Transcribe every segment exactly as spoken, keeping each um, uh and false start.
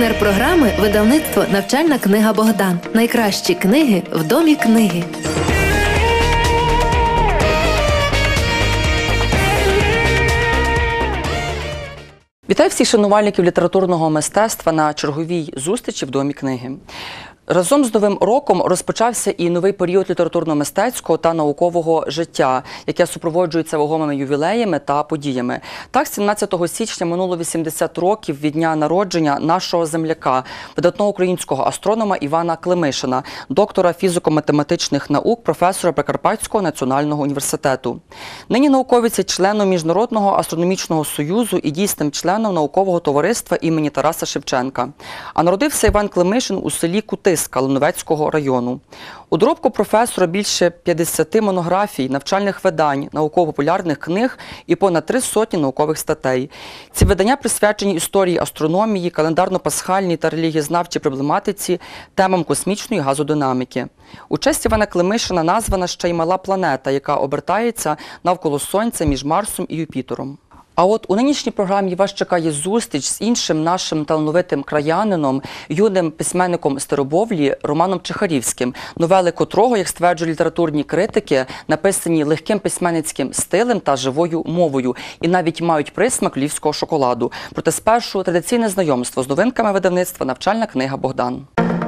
Партнер програми – видавництво «Навчальна книга Богдан». Найкращі книги в домі книги. Вітаю всіх шанувальників літературного мистецтва на черговій зустрічі в Домі книги. Разом з Новим роком розпочався і новий період літературно-мистецького та наукового життя, яке супроводжується вагомими ювілеями та подіями. Так, сімнадцятого січня минуло вісімдесят років від дня народження нашого земляка, видатного українського астронома Івана Климишина, доктора фізико-математичних наук, професора Прикарпатського національного університету. Нині науковець є членом Міжнародного астрономічного союзу і дійсним членом наукового товариства імені Тараса Шевченка. А народився Іван Климишин у селі Кутиська Лановецького району. У доробку професора більше п'ятдесят монографій, навчальних видань, науково-популярних книг і понад три сотні наукових статей. Ці видання присвячені історії астрономії, календарно-пасхальній та релігієзнавчій проблематиці, темам космічної газодинаміки. У честь Івана Климишина названа ще й мала планета, яка обертається навколо Сонця між Марсом і Юпітером. А от у нинішній програмі вас чекає зустріч з іншим нашим талановитим краянином, юним письменником Старобовлі Романом Чехарівським, новели котрого, як стверджують літературні критики, написані легким письменницьким стилем та живою мовою і навіть мають присмак львівського шоколаду. Проте спершу традиційне знайомство з новинками видавництва «Навчальна книга Богдан».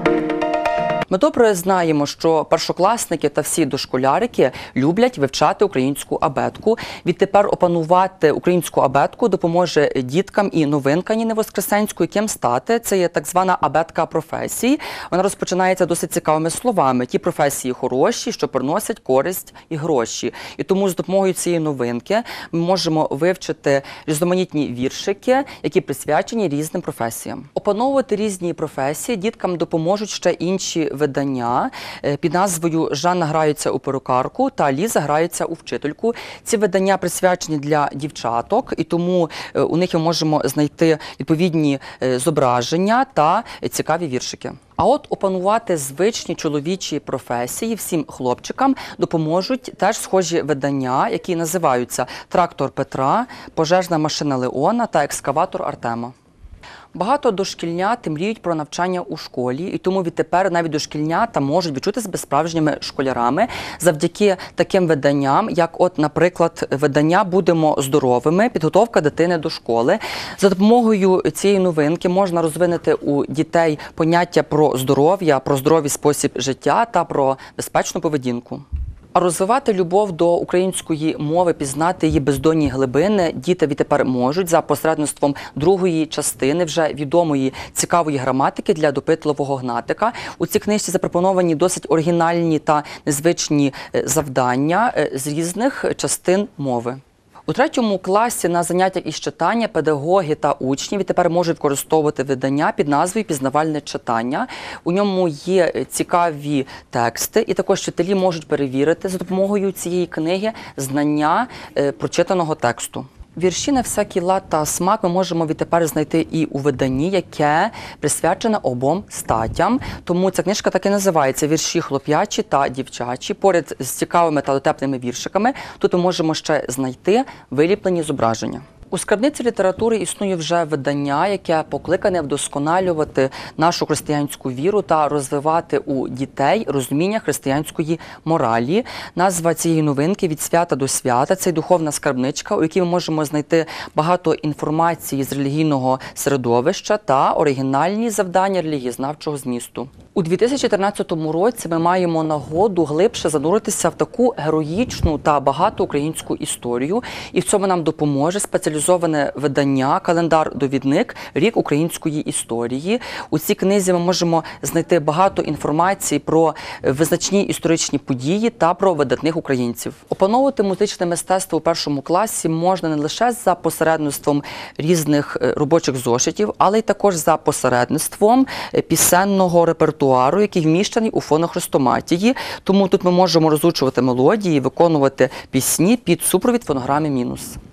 Ми добре знаємо, що першокласники та всі дошколярики люблять вивчати українську абетку. Відтепер опанувати українську абетку допоможе діткам і новинка Ніни Воскресенської, ким стати. Це є так звана абетка професій. Вона розпочинається досить цікавими словами. Ті професії хороші, що приносять користь і гроші. І тому з допомогою цієї новинки ми можемо вивчити різноманітні віршики, які присвячені різним професіям. Опановувати різні професії діткам допоможуть ще інші видання під назвою «Жанна грається у перукарку» та «Ліза грається у вчительку». Ці видання присвячені для дівчаток, і тому у них ми можемо знайти відповідні зображення та цікаві віршики. А от опанувати звичні чоловічі професії всім хлопчикам допоможуть теж схожі видання, які називаються «Трактор Петра», «Пожежна машина Леона» та «Екскаватор Артема». Багато дошкільнят мріють про навчання у школі, і тому відтепер навіть дошкільнята можуть відчути себе справжніми школярами завдяки таким виданням, як от, наприклад, видання «Будемо здоровими», підготовка дитини до школи. За допомогою цієї новинки можна розвинути у дітей поняття про здоров'я, про здоровий спосіб життя та про безпечну поведінку. А розвивати любов до української мови, пізнати її бездонні глибини діти відтепер можуть за посередництвом другої частини вже відомої цікавої граматики для допитливого гнатика. У цій книжці запропоновані досить оригінальні та незвичні завдання з різних частин мови. У третьому класі на заняттях із читання педагоги та учні відтепер можуть використовувати видання під назвою «Пізнавальне читання». У ньому є цікаві тексти, і також вчителі можуть перевірити за допомогою цієї книги знання прочитаного тексту. Вірші на всякий лад та смак ми можемо відтепер знайти і у виданні, яке присвячене обом статям. Тому ця книжка так і називається «Вірші хлоп'ячі та дівчачі». Поряд з цікавими та дотепними віршиками тут ми можемо ще знайти виліплені зображення. У скарбниці літератури існує вже видання, яке покликане вдосконалювати нашу християнську віру та розвивати у дітей розуміння християнської моралі. Назва цієї новинки «Від свята до свята» – це духовна скарбничка, у якій ми можемо знайти багато інформації з релігійного середовища та оригінальні завдання релігієзнавчого змісту. У дві тисячі тринадцятому році ми маємо нагоду глибше зануритися в таку героїчну та багату українську історію, і в цьому нам допоможе спеціалізоване видання «Календар-довідник. Рік української історії». У цій книзі ми можемо знайти багато інформації про визначні історичні події та про видатних українців. Опановувати музичне мистецтво у першому класі можна не лише за посередництвом різних робочих зошитів, але й також за посередництвом пісенного репертуару, який вміщений у фонохрестоматії. Тому тут ми можемо розучувати мелодії, виконувати пісні під супровід фонограми мінус.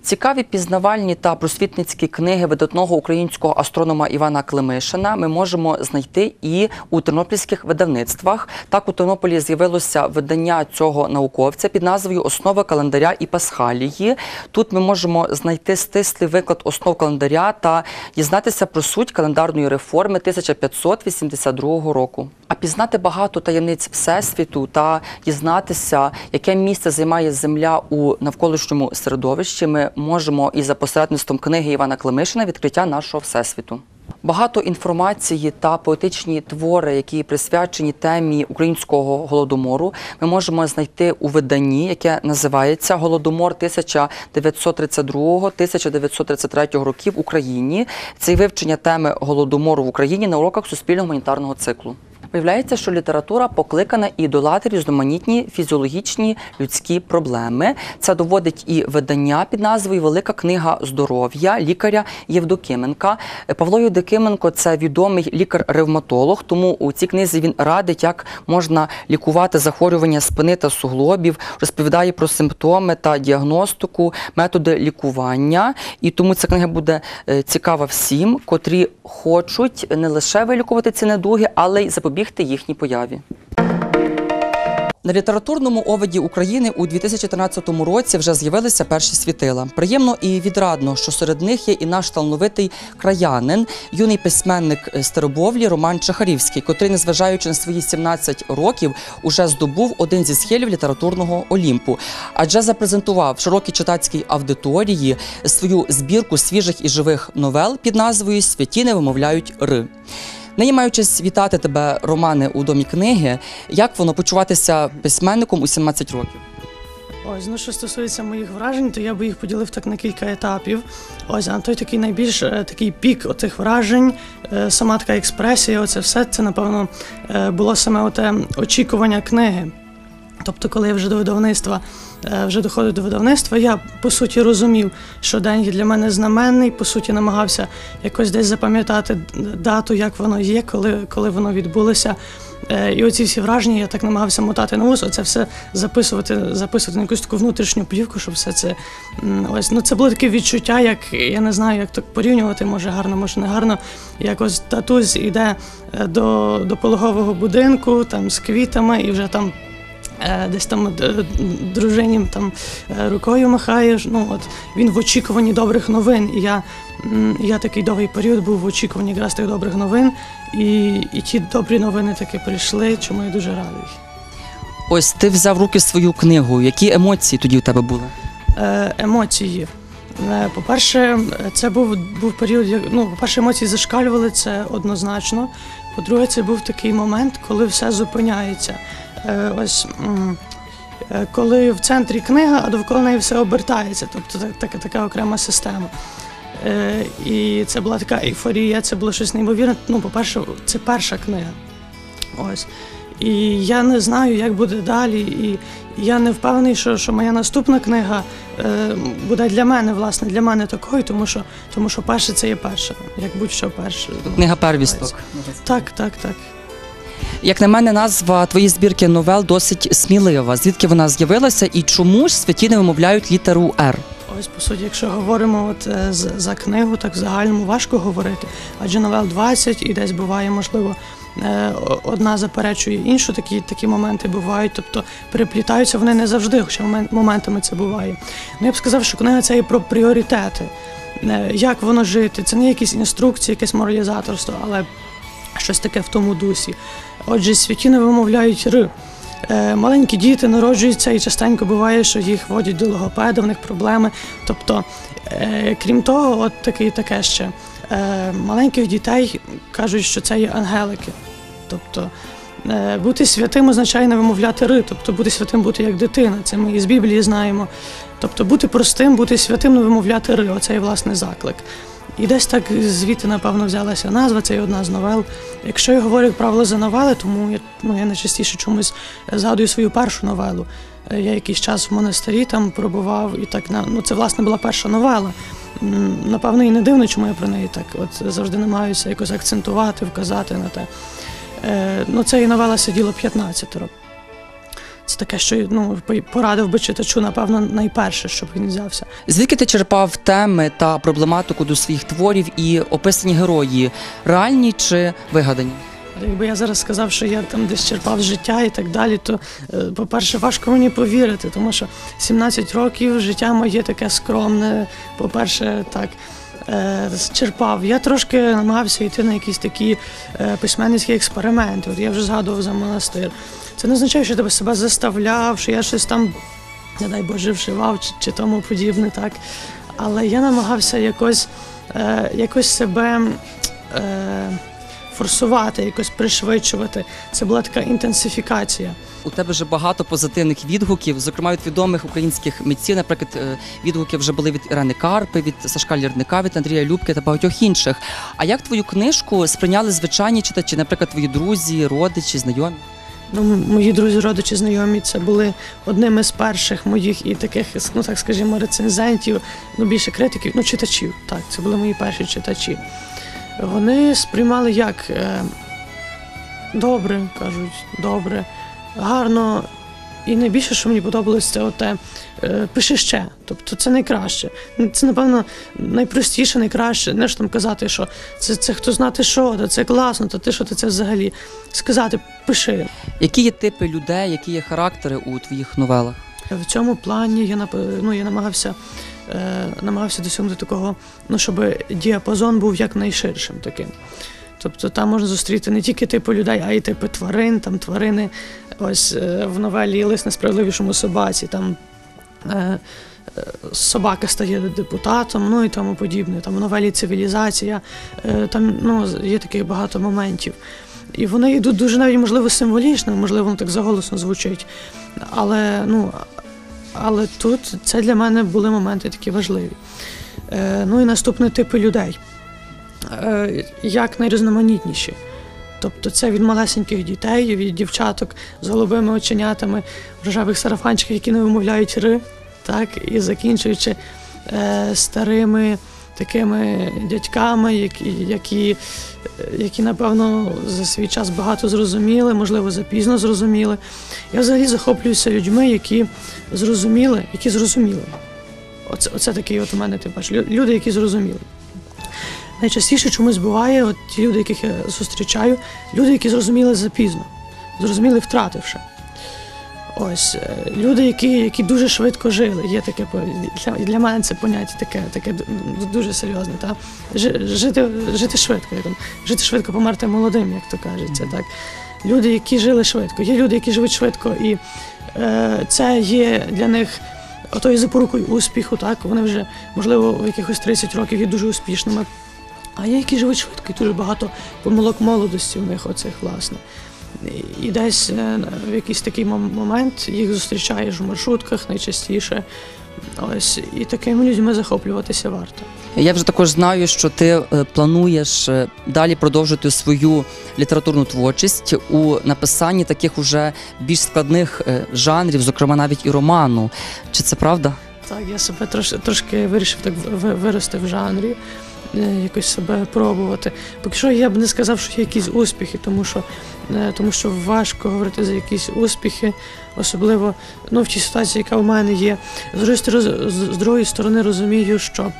Цікаві пізнавальні та просвітницькі книги видатного українського астронома Івана Климишина ми можемо знайти і у тернопільських видавництвах. Так, у Тернополі з'явилося видання цього науковця під назвою «Основи календаря і Пасхалії». Тут ми можемо знайти стислий виклад основ календаря та дізнатися про суть календарної реформи тисяча п'ятсот вісімдесят другого року. А пізнати багато таємниць Всесвіту та дізнатися, яке місце займає Земля у навколишньому середовищі, ми можемо і за посередництвом книги Івана Климишина «Відкриття нашого Всесвіту». Багато інформації та поетичні твори, які присвячені темі українського голодомору, ми можемо знайти у виданні, яке називається «Голодомор тисяча дев'ятсот тридцять другого - тисяча дев'ятсот тридцять третього років в Україні». Це і вивчення теми голодомору в Україні на уроках суспільно-гуманітарного циклу. Виявляється, що література покликана і долати різноманітні фізіологічні людські проблеми. Це доводить і видання під назвою «Велика книга здоров'я» лікаря Євдокименка. Павло Євдокименко – це відомий лікар-ревматолог, тому у цій книзі він радить, як можна лікувати захворювання спини та суглобів, розповідає про симптоми та діагностику, методи лікування. І тому ця книга буде цікава всім, котрі хочуть не лише вилікувати ці недуги, але й запобігти їхній появі. На літературному оводі України у дві тисячі тринадцятому році вже з'явилися перші світила. Приємно і відрадно, що серед них є і наш талановитий краянин, юний письменник з Теребовлі Роман Чахарівський, котрий, незважаючи на свої сімнадцять років, уже здобув один зі схилів літературного Олімпу. Адже запрезентував широкій читацькій аудиторії свою збірку свіжих і живих новел під назвою «Святі не вимовляють ри». Нині маю честь вітати тебе, Романе, у Домі книги. Як воно почуватися письменником у сімнадцять років? Ось, ну що стосується моїх вражень, то я би їх поділив так на кілька етапів. Ось, а той такий найбільш такий пік отих вражень, сама така експресія, оце все, це, напевно, було саме оте очікування книги. Тобто, коли я вже до видавництва, вже доходив до видавництва, я, по суті, розумів, що день для мене знаменний, по суті, намагався якось десь запам'ятати дату, як воно є, коли, коли воно відбулося. І оці всі враження я так намагався мотати на ус, оце все записувати, записувати на якусь таку внутрішню плівку, щоб все це... Ось, ну, це було таке відчуття, як, я не знаю, як так порівнювати, може гарно, може не гарно, як ось татусь іде до, до пологового будинку, там, з квітами, і вже там десь там дружині там рукою махає, ну от він в очікуванні добрих новин, і я, я такий довгий період був в очікуванні якраз тих добрих новин, і, і ті добрі новини таки прийшли, чому я дуже радий. Ось ти взяв в руки свою книгу, які емоції тоді у тебе були? Е, емоції. По-перше, це був, був період, ну, по-перше, емоції зашкалювали, це однозначно. По-друге, це був такий момент, коли все зупиняється. Ось, коли в центрі книга, а довкола неї все обертається, тобто така, така окрема система. І це була така ейфорія, це було щось неймовірне. Ну, по-перше, це перша книга. Ось. І я не знаю, як буде далі, і я не впевнений, що, що моя наступна книга е, буде для мене, власне, для мене такою, тому що, тому що перше це є перше, як будь-що перше. Книга первісток. Так, так, так. Як на мене, назва твоєї збірки новел досить смілива. Звідки вона з'явилася і чому ж святі не вимовляють літеру «Р»? Ось, по суті, якщо говоримо от, е, за, за книгу, так в загальному важко говорити, адже новел двадцять і десь буває, можливо, е, одна заперечує іншу, такі, такі моменти бувають, тобто переплітаються вони не завжди, хоча момент, моментами це буває. Ну, я б сказав, що книга це і про пріоритети, е, як воно жити, це не якісь інструкції, якесь моралізаторство, але щось таке в тому дусі. Отже, святі не вимовляють «р». Е, маленькі діти народжуються і частенько буває, що їх водять до логопеда, в них проблеми. Тобто, е, крім того, от таке, таке ще, е, маленьких дітей кажуть, що це є ангелики. Тобто, е, бути святим означає не вимовляти «р», тобто бути святим, бути як дитина, це ми із Біблії знаємо. Тобто бути простим, бути святим, не вимовляти «р», оце є, власне, заклик. І десь так звідти, напевно, взялася назва, це є одна з новел. Якщо я говорю, як правило, за новели, тому я, ну, я найчастіше чомусь згадую свою першу новелу. Я якийсь час в монастирі там пробував, і так, ну, це, власне, була перша новела. Напевно, і не дивно, чому я про неї так от завжди намагаюся якось акцентувати, вказати на те. Ну, це і новела «Сиділо п'ятнадцятеро». це таке, що ну, порадив би читачу, напевно, найперше, щоб він взявся. Звідки ти черпав теми та проблематику до своїх творів і описані герої? Реальні чи вигадані? Якби я зараз сказав, що я там десь черпав з життя і так далі, то, по-перше, важко мені повірити, тому що сімнадцять років життя моє таке скромне, по-перше, так, черпав. Я трошки намагався йти на якісь такі письменницькі експерименти. От я вже згадував за монастир. Це не означає, що я тебе себе заставляв, що я щось там, не дай Боже, вшивав чи, чи тому подібне, так. Але я намагався якось, якось себе форсувати, якось пришвидшувати. Це була така інтенсифікація. У тебе вже багато позитивних відгуків, зокрема від відомих українських митців, наприклад, відгуки вже були від Ірени Карпи, від Сашка Лірника, від Андрія Любки та багатьох інших. А як твою книжку сприйняли звичайні читачі, наприклад, твої друзі, родичі, знайомі? Ну, мої друзі, родичі, знайомі, це були одними з перших моїх і таких, ну так скажімо, рецензентів, ну більше критиків, ну читачів, так, це були мої перші читачі. Вони сприймали як е, добре, кажуть, добре, гарно. І найбільше, що мені подобалось, це оте е, пиши ще. Тобто це найкраще. Це, напевно, найпростіше, найкраще. Не ж там казати, що це, це хто знати що, та це класно, та ти що ти це взагалі. Сказати, пиши. Які є типи людей, які є характери у твоїх новелах? В цьому плані я, ну, я намагався, е, намагався досягнути такого, ну, щоб діапазон був якнайширшим таким. Тобто там можна зустріти не тільки типи людей, а й типи тварин, там тварини, ось е, в новелі «Лист несправедливішому собаці», там е, е, собака стає депутатом, ну і тому подібне. Там в новелі «Цивілізація», е, там, ну, є таких багато моментів. І вони йдуть дуже навіть, можливо, символічно, можливо, воно так заголосно звучить. Але, ну, але тут це для мене були моменти такі важливі. Е, ну і наступний типи людей. Е, як найрізноманітніші. Тобто це від малесеньких дітей, від дівчаток з голубими оченятами, в рожевих сарафанчиках, які не вимовляють «ри», так, і закінчуючи е, старими такими дядьками, які, які, які, напевно, за свій час багато зрозуміли, можливо, запізно зрозуміли. Я взагалі захоплююся людьми, які зрозуміли, які зрозуміли. Оце, оце такий от у мене, ти бачиш, люди, які зрозуміли. Найчастіше чомусь буває, от ті люди, яких я зустрічаю, люди, які зрозуміли запізно, зрозуміли втративши. Ось, люди, які, які дуже швидко жили, є таке, для, для мене це поняття таке, таке дуже серйозне, та? Жити, жити швидко, як, жити швидко, померти молодим, як то кажеться, так? Люди, які жили швидко, є люди, які живуть швидко, і е, це є для них отою запорукою успіху, так? Вони вже, можливо, в якихось тридцять років є дуже успішними, а є, які живуть швидко, і дуже багато помилок молодості в них оцих, власне. І десь в якийсь такий момент їх зустрічаєш в маршрутках найчастіше. Ось, і такими людьми захоплюватися варто. Я вже також знаю, що ти плануєш далі продовжити свою літературну творчість у написанні таких уже більш складних жанрів, зокрема навіть і роману. Чи це правда? Так, я себе трошки, трошки вирішив так вирости в жанрі, якось себе пробувати. Поки що я б не сказав, що є якісь успіхи, тому що, тому що важко говорити за якісь успіхи, особливо, ну, в тій ситуації, яка в мене є. З другої сторони, з другої сторони розумію, що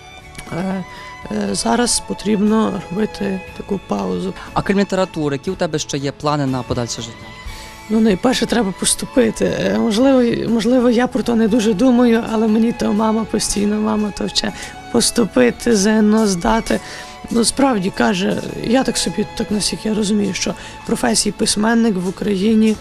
е, е, зараз потрібно робити таку паузу. А крім літератури, які у тебе ще є плани на подальше життя? Ну, найперше треба поступити. Можливо, можливо, я про то не дуже думаю, але мені то мама постійно, мама то вче поступити, ЗНО здати. Ну, справді, каже, я так собі, так наскільки я розумію, що професії письменник в Україні,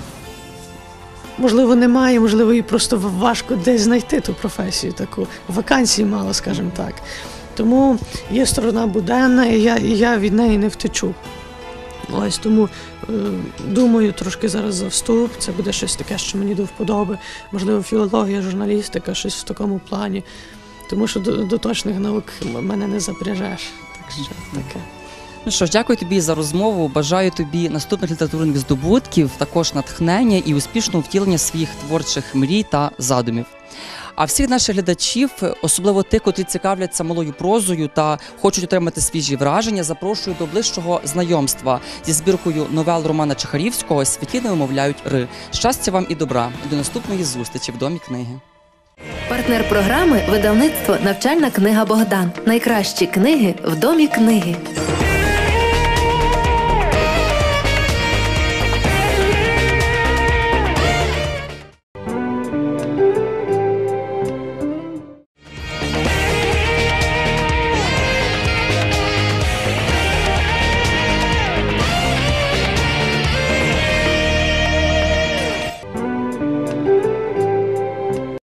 можливо, немає, можливо, і просто важко десь знайти ту професію таку. Вакансій мало, скажімо так. Тому є сторона буденна, і я, і я від неї не втечу. Ось, тому е, думаю трошки зараз за вступ, це буде щось таке, що мені до вподоби, можливо, філологія, журналістика, щось в такому плані, тому що до, до точних наук мене не запряжеш, так що таке. Ну що ж, дякую тобі за розмову, бажаю тобі наступних літературних здобутків, також натхнення і успішного втілення своїх творчих мрій та задумів. А всіх наших глядачів, особливо тих, котрі цікавляться малою прозою та хочуть отримати свіжі враження, запрошую до ближчого знайомства зі збіркою новел Романа Чехарівського «Святі не вимовляють ри». Щастя вам і добра. І до наступної зустрічі в Домі книги. Партнер програми – видавництво «Навчальна книга Богдан». Найкращі книги в Домі книги.